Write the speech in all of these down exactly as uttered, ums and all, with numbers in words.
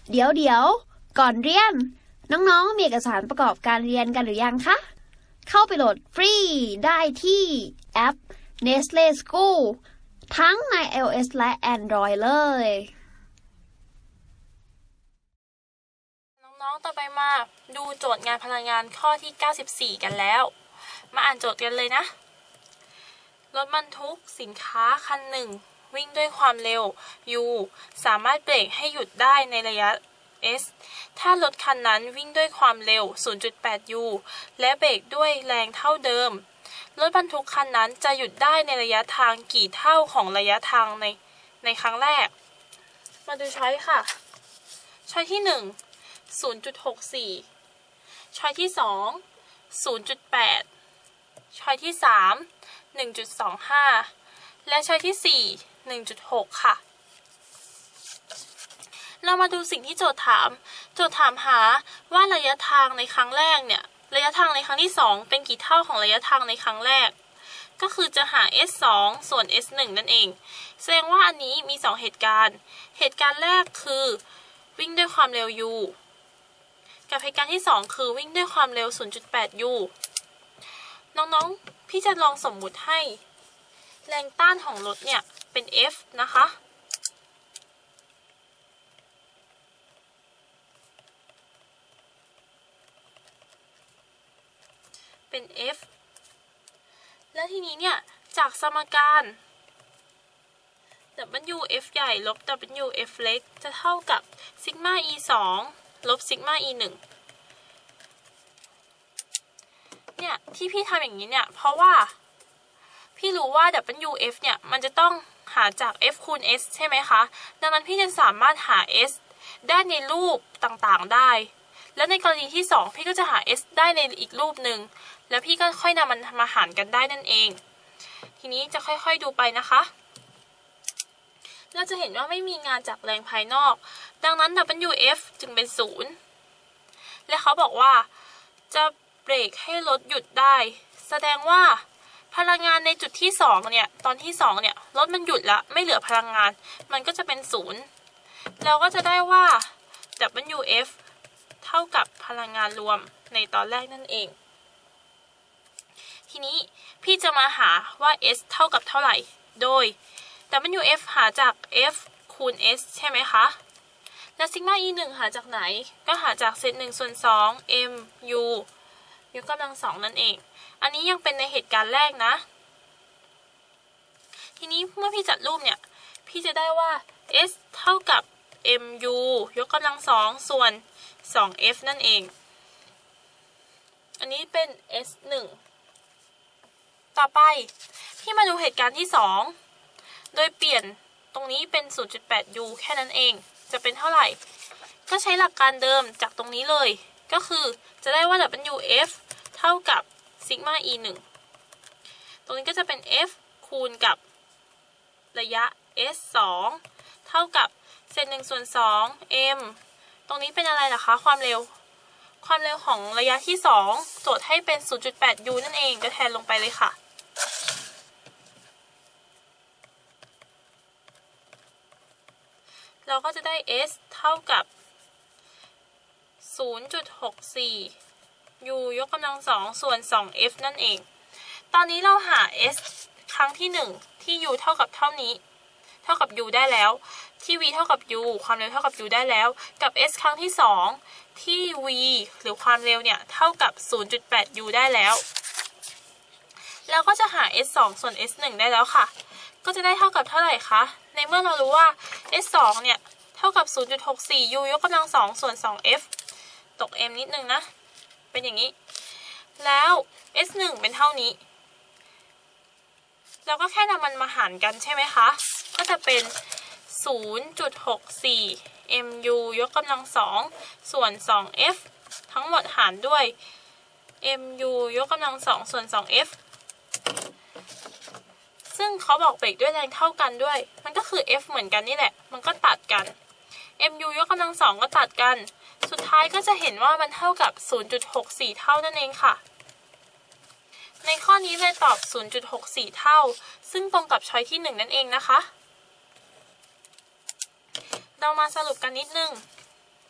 เดี๋ยวเดี๋ยวก่อนเรียนน้องๆมีเอกสารประกอบการเรียนกันหรือยังคะเข้าไปโหลดฟรีได้ที่แอป Nestle School ทั้งใน iOS และ Android เลยน้องๆต่อไปมาดูโจทย์งานพลังงานข้อที่เก้าสิบสี่กันแล้วมาอ่านโจทย์กันเลยนะรถบรรทุกสินค้าคันหนึ่งวิ่งด้วยความเร็ว u สามารถเบรกให้หยุดได้ในระยะ s ถ้ารถคันนั้นวิ่งด้วยความเร็ว ศูนย์จุดแปด u และเบรกด้วยแรงเท่าเดิมรถบรรทุกคันนั้นจะหยุดได้ในระยะทางกี่เท่าของระยะทางในในครั้งแรกมาดูช้อยค่ะช้อยที่หนึ่ง ศูนย์จุดหกสี่ ช้อยที่สอง ศูนย์จุดแปด ช้อยที่สาม หนึ่งจุดสองห้า และช้อยที่สี่ หนึ่งจุดหก ค่ะเรามาดูสิ่งที่โจทย์ถามโจทย์ถามหาว่าระยะทางในครั้งแรกเนี่ยระยะทางในครั้งที่สองเป็นกี่เท่าของระยะทางในครั้งแรกก็คือจะหา เอส สอง ส่วน เอส หนึ่ง นั่นเองแสดงว่าอันนี้มีสองเหตุการณ์เหตุการณ์แรกคือวิ่งด้วยความเร็ว u กับเหตุการณ์ที่สองคือวิ่งด้วยความเร็ว ศูนย์จุดแปด u น้องๆพี่จะลองสมมุติให้แรงต้านของรถเนี่ยเป็น F นะคะเป็น F และทีนี้เนี่ยจากสมการ W F ใหญ่ลบ W F เล็กจะเท่ากับซิกมา E สองลบซิกมา E หนึ่งเนี่ยที่พี่ทำอย่างนี้เนี่ยเพราะว่าพี่รู้ว่า W F เนี่ยมันจะต้องหาจาก F คูณ S ใช่ไหมคะดังนั้นพี่จะสามารถหา S ได้ในรูปต่างๆได้และในกรณีที่สองพี่ก็จะหา S ได้ในอีกรูปหนึ่งแล้วพี่ก็ค่อยนำมันมาหารกันได้นั่นเองทีนี้จะค่อยๆดูไปนะคะเราจะเห็นว่าไม่มีงานจากแรงภายนอกดังนั้น W F จึงเป็นศูนย์และเขาบอกว่าจะเบรกให้รถหยุดได้แสดงว่าพลังงานในจุดที่สองเนี่ยตอนที่สองเนี่ยรถมันหยุดละไม่เหลือพลังงานมันก็จะเป็นศูนย์เราก็จะได้ว่า W F เท่ากับพลังงานรวมในตอนแรกนั่นเองทีนี้พี่จะมาหาว่า S เท่ากับเท่าไหร่โดย W F หาจาก F คูณ S ใช่ไหมคะและซิกมา E หนึ่งหาจากไหนก็หาจากเศษหนึ่งส่วนสอง M U ยกกำลังสองนั่นเองอันนี้ยังเป็นในเหตุการณ์แรกนะทีนี้เมื่อพี่จัดรูปเนี่ยพี่จะได้ว่า S เท่ากับ M U ยกกำลังสองส่วนสอง F นั่นเองอันนี้เป็น เอส หนึ่ง ต่อไปพี่มาดูเหตุการณ์ที่สองโดยเปลี่ยนตรงนี้เป็น ศูนย์จุดแปด u แค่นั้นเองจะเป็นเท่าไหร่ก็ใช้หลักการเดิมจากตรงนี้เลยก็คือจะได้ว่า W F เท่ากับซิกมา E หนึ่ง ตรงนี้ก็จะเป็น F คูณกับระยะ S สอง เท่ากับเศษหนึ่งส่วนสอง M ตรงนี้เป็นอะไรล่ะคะความเร็วความเร็วของระยะที่สองโจทย์ให้เป็น ศูนย์จุดแปด u นั่นเองก็แทนลงไปเลยค่ะเราก็จะได้ S เท่ากับ ศูนย์จุดหกสี่ u ยกกำลังสองส่วน สอง F นั่นเองตอนนี้เราหา S ครั้งที่หนึ่งที่ u เท่ากับเท่านี้เท่ากับ u ได้แล้วที่ v เท่ากับ u ความเร็วเท่ากับ u ได้แล้วกับ S ครั้งที่สองที่ v หรือความเร็วเนี่ยเท่ากับ ศูนย์จุดแปด u ได้แล้วเราก็จะหา S สอง ส่วน S หนึ่ง ได้แล้วค่ะก็จะได้เท่ากับเท่าไหร่คะในเมื่อเรารู้ว่า S สอง เนี่ยเท่ากับ ศูนย์จุดหกสี่ u ยกกำลังสองส่วน สอง F ตก m นิดนึงนะเป็นอย่างนี้แล้ว S หนึ่ง เป็นเท่านี้เราก็แค่นำมันมาหารกันใช่ไหมคะก็จะเป็น ศูนย์จุดหกสี่ mu ยกกำลังสองส่วน สอง F ทั้งหมดหารด้วย mu ยกกำลังสองส่วน สอง F ซึ่งเขาบอกเบรกด้วยแรงเท่ากันด้วยมันก็คือ F เหมือนกันนี่แหละมันก็ตัดกัน mu ยกกำลังสองก็ตัดกันสุดท้ายก็จะเห็นว่ามันเท่ากับ ศูนย์จุดหกสี่ เท่านั่นเองค่ะในข้อนี้เลยตอบ ศูนย์จุดหกสี่ เท่าซึ่งตรงกับช้อยที่หนึ่งนั่นเองนะคะเรามาสรุปกันนิดนึง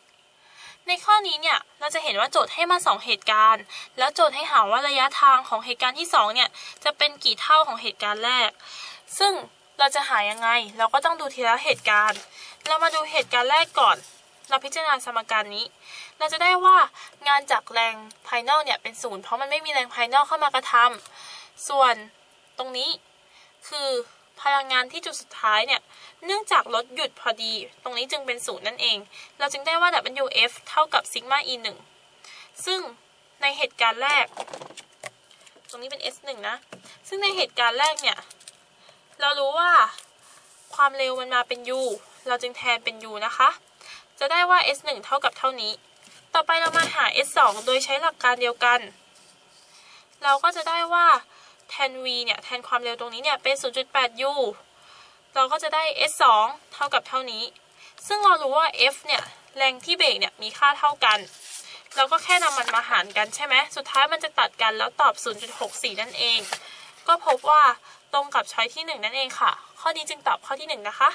ในข้อนี้เนี่ยเราจะเห็นว่าโจทย์ให้มาสองเหตุการณ์แล้วโจทย์ให้หาว่าระยะทางของเหตุการณ์ที่สองเนี่ยจะเป็นกี่เท่าของเหตุการณ์แรกซึ่งเราจะหายังไงเราก็ต้องดูทีละเหตุการณ์เรามาดูเหตุการณ์แรกก่อนเราพิจารณาสมการนี้เราจะได้ว่างานจากแรงภายนอกเนี่ยเป็นศูนย์เพราะมันไม่มีแรงภายนอกเข้ามากระทำส่วนตรงนี้คือพลังงานที่จุดสุดท้ายเนี่ยเนื่องจากรถหยุดพอดีตรงนี้จึงเป็นศูนย์นั่นเองเราจึงได้ว่า ดับเบิลยู เอฟ เท่ากับซิกมา อี หนึ่ง ซึ่งในเหตุการณ์แรกตรงนี้เป็น เอส หนึ่ง นะซึ่งในเหตุการณ์แรกเนี่ยเรารู้ว่าความเร็วมันมาเป็น u เราจึงแทนเป็น u นะคะจะได้ว่า เอส หนึ่ง เท่ากับเท่านี้ต่อไปเรามาหา เอส สอง โดยใช้หลักการเดียวกันเราก็จะได้ว่าแทน v เนี่ยแทนความเร็วตรงนี้เนี่ยเป็น ศูนย์จุดแปด u เราก็จะได้ เอส สอง เท่ากับเท่านี้ซึ่งเรารู้ว่า f เนี่ยแรงที่เบรกเนี่ยมีค่าเท่ากันเราก็แค่นำมันมาหารกันใช่ไหมสุดท้ายมันจะตัดกันแล้วตอบ ศูนย์จุดหกสี่ นั่นเองก็พบว่าตรงกับช้อยที่หนึ่งนั่นเองค่ะข้อนี้จึงตอบข้อที่หนึ่งนะคะ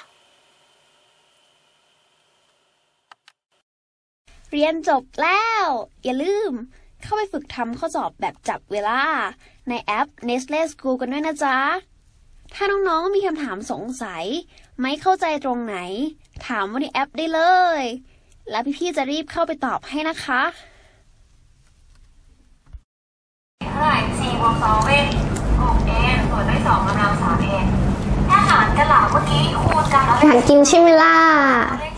เรียนจบแล้วอย่าลืมเข้าไปฝึกทำข้อสอบแบบจับเวลาในแอป Nestle School กันด้วยนะจ๊ะถ้าน้องๆมีคำถามสงสัยไม่เข้าใจตรงไหนถามว่าในแอปได้เลยแล้วพี่ๆจะรีบเข้าไปตอบให้นะคะเท่าไหร่สี่บวกสองเป็นหกเอ็นส่วนด้วยสองกำลังสามเอ็นถ้าหารกันหลังเมื่อกี้คูณกันแล้วหารกินใช่ไหมล่ะ